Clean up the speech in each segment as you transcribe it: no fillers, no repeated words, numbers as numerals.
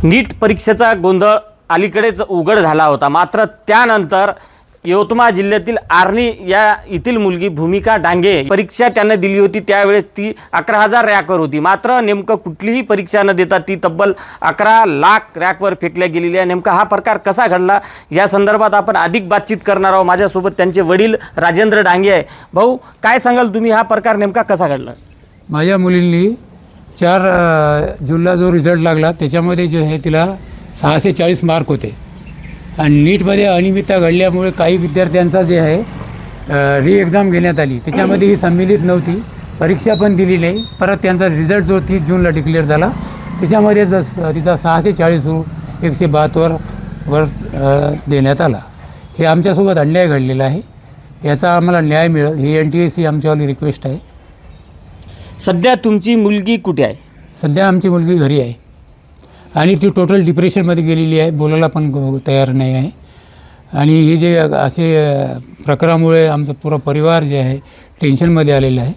नीट परीक्षेचा गोंधळ अलीकडेच उघड झाला होता। मात्र त्यानंतर यवतमाळ जिल्ह्यातील आर्णी या येथील मुलगी भूमिका डांगे परीक्षा त्याने दिली होती। त्यावेळेस ती 11,000 रँकवर होती। मात्र नेमकं कुठलीही परीक्षा न देता ती तब्बल 11 लाख रँकवर फेकल्या गेलेली आहे। नेमका हा प्रकार कसा घडला या संदर्भात आपण अधिक बातचीत करणार आहोत। माझ्यासोबत त्यांचे वडील राजेंद्र डांगे आहे। भाऊ, काय सांगाल तुम्ही, हा प्रकार नेमका कसा घडला? माझ्या मुलींनी 4 जूनला जो रिझल्ट लागला त्याच्यामध्ये जे आहे तिला 640 मार्क होते आणि नीटमध्ये अनियमितता घडल्यामुळे काही विद्यार्थ्यांचा जे आहे री एक्झाम घेण्यात आली, त्याच्यामध्ये ही सम्मिलित नव्हती, परीक्षा पण दिली नाही। परत त्यांचा रिझल्ट जो 30 जूनला डिक्लेअर झाला त्याच्यामध्ये तिचा 640 172 वर देण्यात आला। हे आमच्यासोबत अन्याय घडलेला आहे, याचा आम्हाला न्याय मिळेल ही NTSC आमच्यावाली रिक्वेस्ट आहे। सध्या तुमची मुलगी कुठे आहे? सध्या आमची मुलगी घरी आहे आणि ती टोटल डिप्रेशनमध्ये गेलेली आहे, बोलायला पण तयार नाही आहे। आणि हे जे असे प्रकारामुळे आमचा पुरा परिवार जे आहे टेन्शनमध्ये आलेला आहे।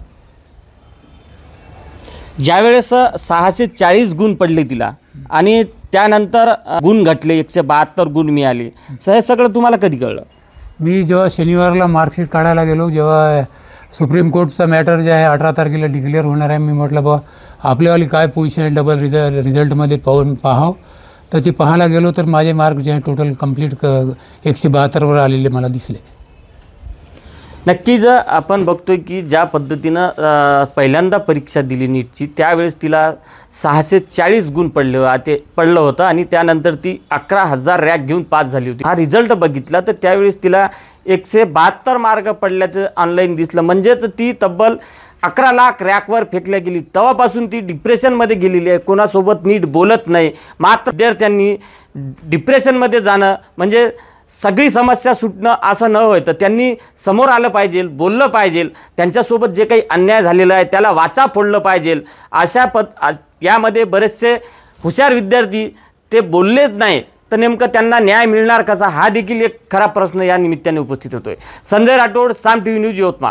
ज्यावेळेस 640 गुण पडले तिला आणि त्यानंतर गुण घटले, 172 गुण मिळाले, हे सगळं तुम्हाला कधी कळलं? मी जेव्हा शनिवारला मार्कशीट काढायला गेलो, जेव्हा सुप्रीम कोर्टचा मॅटर जे आहे 18 तारखेला डिक्लेअर होणार आहे, मी म्हटलं बा आपल्यावाली काय पोझिशन आहे डबल रिझल्टमध्ये पाहावं, तर ती पाहायला गेलो तर माझे मार्क जे आहे टोटल कंप्लीट 172 वर आलेले मला दिसले। नक्कीच आपण बघतोय की ज्या पद्धतीनं पहिल्यांदा परीक्षा दिली नीटची त्यावेळेस तिला 640 गुण पडलं होतं आणि त्यानंतर ती 11,000 रँक घेऊन पास झाली होती। हा रिझल्ट बघितला तर त्यावेळेस तिला 172 मार्क पडल्याचं ऑनलाईन दिसलं, म्हणजेच ती तब्बल 11 लाख रँकवर फेकल्या गेली। तेव्हापासून ती डिप्रेशनमध्ये गेलेली आहे, कोणासोबत नीट बोलत नाही। मात्र विद्यार्थ्यांनी डिप्रेशनमध्ये जाणं म्हणजे सगळी समस्या सुटणं असं न होय, तर त्यांनी समोर आलं पाहिजे, बोललं पाहिजे, त्यांच्यासोबत जे काही अन्याय झालेला आहे त्याला वाचा फोडलं पाहिजे। यामध्ये बरेचसे हुशार विद्यार्थी ते बोललेच नाही, तर नेमकं त्यांना न्याय मिळणार कसा, हा देखील एक खरा प्रश्न या निमित्ताने उपस्थित होतोय। Sanjay Rathod, Saam TV news, Yavatmal.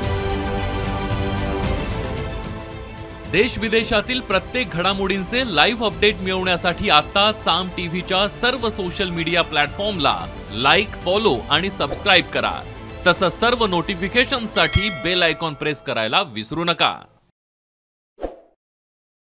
देश विदेशातील प्रत्येक घडामोडींचे लाईव्ह अपडेट मिळवण्यासाठी आता साम टीव्हीच्या सर्व सोशल मीडिया प्लॅटफॉर्मला लाईक, फॉलो आणि सबस्क्राइब करा। तसंच सर्व नोटिफिकेशनसाठी बेल आयकॉन प्रेस करायला विसरू नका।